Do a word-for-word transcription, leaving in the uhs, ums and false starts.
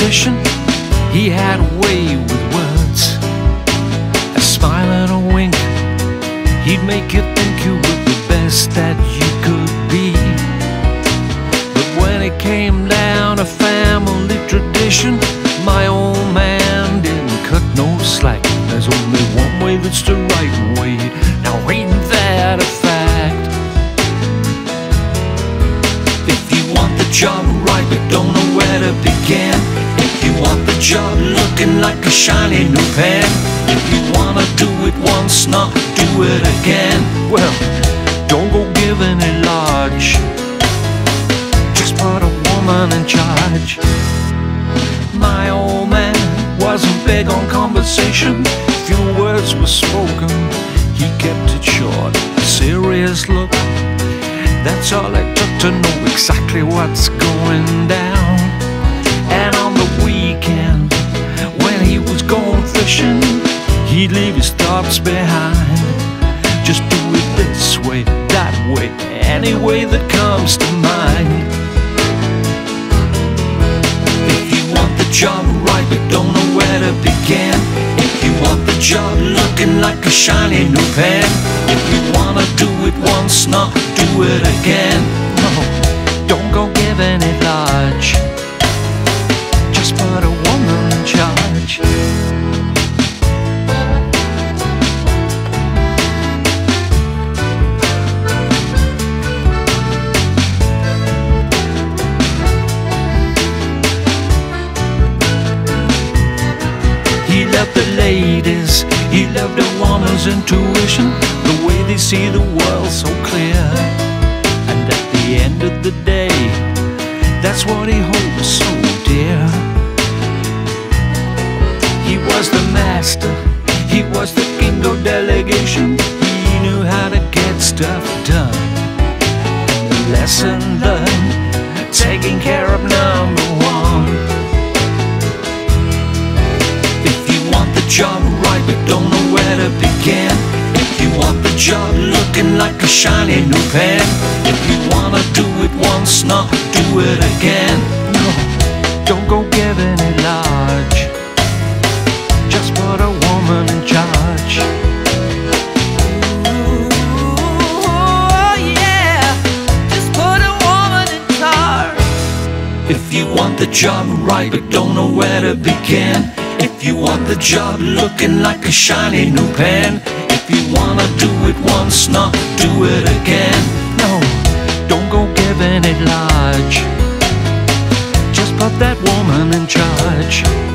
tradition. He had a way with words, a smile and a wink. He'd make you think you were the best that you could be. But when it came down to family tradition, my old man didn't cut no slack. There's only one way that's the right way. Now ain't that a fact? If you want the job right but don't know where to begin, if you want the job looking like a shiny new pen, if you wanna do it once, not do it again, well, don't go giving it large. Just put a woman in charge. My old man wasn't big on conversation. Few words were spoken, he kept it short. A serious look, that's all it took to know exactly what's going down. And on the weekend, when he was going fishing, he'd leave his thoughts behind. Just do it this way, that way, any way that comes to mind. If you want the job right but don't know where to begin, if you want the job looking like a shiny new pen, if you wanna do it once, not do it again, no, don't go giving it large. Just put a woman in charge. He loved the ladies, he loved a woman's intuition, the way they see the world so clear. And at the end of the day, that's what he holds so dear. He was the master, he was the king of delegation. He knew how to get stuff done. And the lesson learned, taking care of number one. Job right but don't know where to begin, if you want the job looking like a shiny new pen, if you wanna do it once, not do it again, no, don't go giving it large. Just put a woman in charge. Ooh, yeah, just put a woman in charge. If you want the job right but don't know where to begin, if you want the job looking like a shiny new pen, if you wanna do it once, not do it again, no, don't go giving it large. Just put that woman in charge.